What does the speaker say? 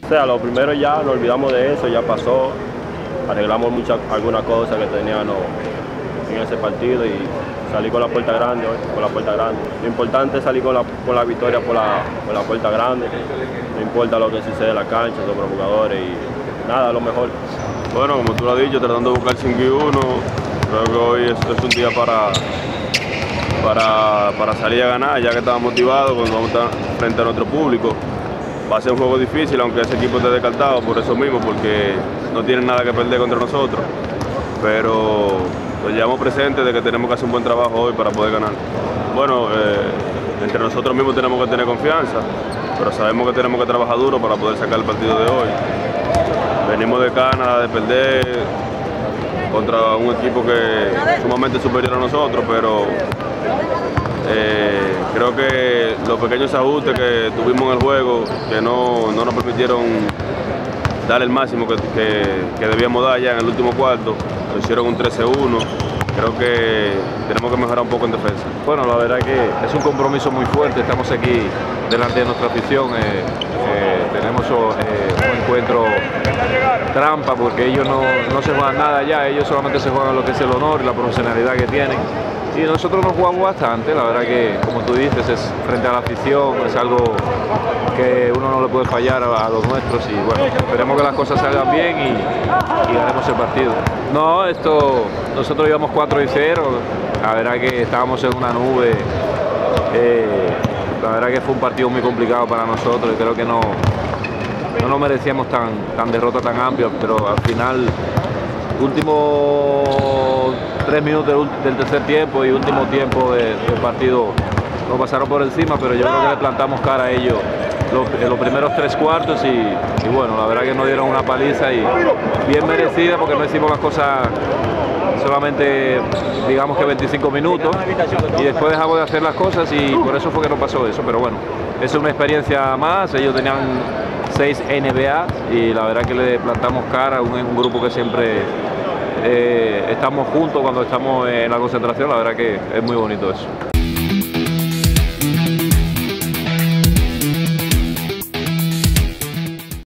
O sea, lo primero ya nos olvidamos de eso, ya pasó, arreglamos algunas cosas que teníamos en ese partido y salí con la puerta grande hoy, con la puerta grande. Lo importante es salir con la victoria por la puerta grande, no importa lo que sucede en la cancha sobre los jugadores y nada, lo mejor. Bueno, como tú lo has dicho, tratando de buscar 5-1, creo que hoy es un día para salir a ganar, ya que estamos motivados cuando vamos a estar frente a nuestro público. Va a ser un juego difícil, aunque ese equipo esté descartado por eso mismo, porque no tienen nada que perder contra nosotros. Pero lo llevamos presente de que tenemos que hacer un buen trabajo hoy para poder ganar. Bueno, entre nosotros mismos tenemos que tener confianza, pero sabemos que tenemos que trabajar duro para poder sacar el partido de hoy. Venimos de Canadá de perder contra un equipo que es sumamente superior a nosotros, pero creo que los pequeños ajustes que tuvimos en el juego, que no nos permitieron dar el máximo que debíamos dar ya en el último cuarto, lo hicieron un 13-1. Creo que tenemos que mejorar un poco en defensa. Bueno, la verdad que es un compromiso muy fuerte, estamos aquí delante de nuestra afición, tenemos un encuentro trampa porque ellos no se juegan nada ya, ellos solamente se juegan lo que es el honor y la profesionalidad que tienen. Y nosotros nos jugamos bastante, la verdad que, como tú dices, es frente a la afición, es algo que uno no le puede fallar a los nuestros y bueno, esperemos que las cosas salgan bien y ganemos el partido. No, nosotros íbamos 4-0, la verdad que estábamos en una nube, la verdad que fue un partido muy complicado para nosotros y creo que no nos merecíamos tan derrota tan amplia, pero al final, últimos 3 minutos del tercer tiempo y último tiempo del partido nos pasaron por encima, pero yo creo que le plantamos cara a ellos en los primeros 3 cuartos y bueno, la verdad que nos dieron una paliza y bien merecida porque no hicimos las cosas solamente, digamos que 25 minutos y después dejamos de hacer las cosas y por eso fue que nos pasó eso, pero bueno, es una experiencia más, ellos tenían 6 NBA y la verdad que le plantamos cara a un grupo que siempre estamos juntos cuando estamos en la concentración, la verdad que es muy bonito eso.